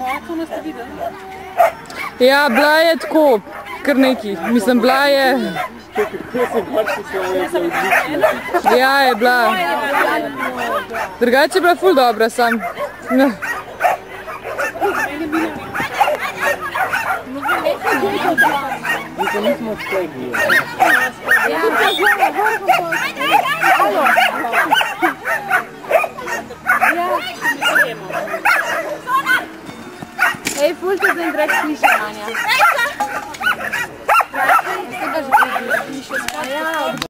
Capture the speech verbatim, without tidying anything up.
Ono ste videli? Ja, bila je tako, kar neki. Mislim, bila je... Ja, je bila. Drugače je bila ful dobra, sam. Mislim, nismo stegli. Ej, ful te zdaj drag sliša, Anja. Ste ga že videli?